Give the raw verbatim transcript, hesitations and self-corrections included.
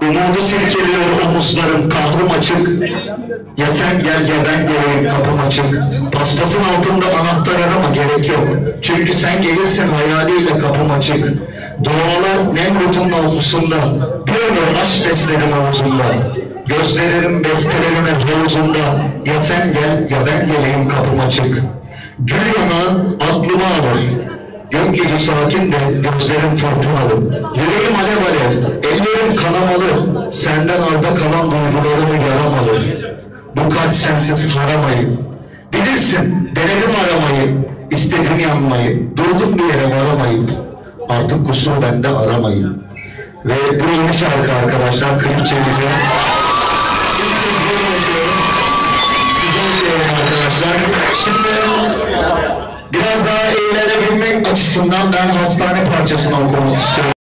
Umudu silkeliyor omuzlarım, kahrım açık. Ya sen gel ya ben geleyim, kapım açık. Paspasın altında anahtar arama, gerek yok. Çünkü sen gelirsin hayaliyle, kapım açık. Dualar Nemrut'un avlusunda, bir ömür aşk beslerim havuzunda. Gözlerim bestelerimin havuzunda. Ya sen gel ya ben geleyim, kapım açık. Gül yanağın aklımı alır. Gökyüzü sakin de gözlerim fırtınalı. Yüreğim alev alev, ellerim kanamalı. Senden arda kalan duygularımı yaramalı. Bu kalp sensiz haramayı. Bilirsin denedim aramayı, istedim yanmayı. Durdum bir yere varamayıp, artık kusur bende aramayın. Ve bu yeni şarkı arkadaşlar, klip çekeceğim. Güzel arkadaşlar. Şimdi biraz daha eğlenebilmek açısından ben hastane parçasını okumak istiyorum.